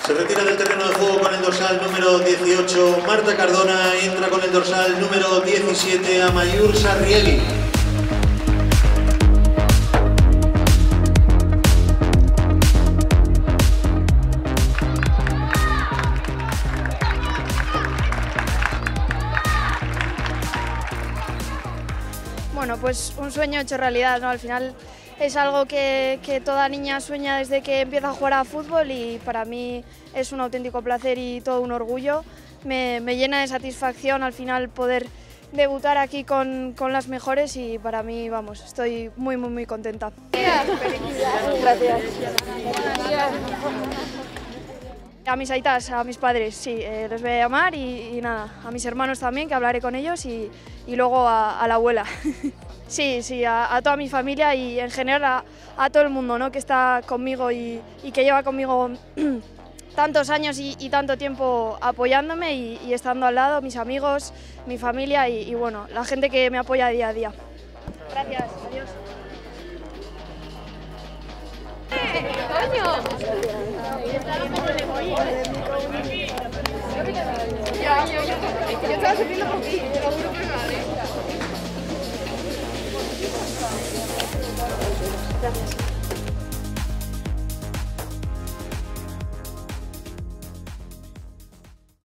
Se retira del terreno de juego con el dorsal número 18 Marta Cardona, entra con el dorsal número 17 Amayur Sarrieli. Bueno, pues un sueño hecho realidad, ¿no? Al final es algo que toda niña sueña desde que empieza a jugar a fútbol y para mí es un auténtico placer y todo un orgullo. Me llena de satisfacción al final poder debutar aquí con las mejores y para mí, vamos, estoy muy contenta. Gracias. A mis aitas, a mis padres, sí, les voy a llamar y nada, a mis hermanos también, que hablaré con ellos y luego a la abuela. Sí, a toda mi familia y en general a todo el mundo, ¿no?, que está conmigo y que lleva conmigo tantos años y tanto tiempo apoyándome y estando al lado, mis amigos, mi familia y bueno, la gente que me apoya día a día. Gracias, adiós. Yo estaba sufriendo por ti, te lo juro que vale.